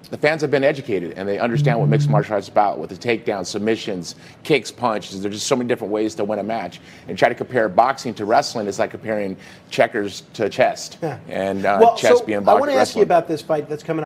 the fans have been educated and they understand what mixed martial arts is about, with the takedowns, submissions, kicks, punches. There's just so many different ways to win a match. And try to compare boxing to wrestling is like comparing checkers to chess. Yeah. And well, chess so being boxing. I want to ask you about this fight that's coming up.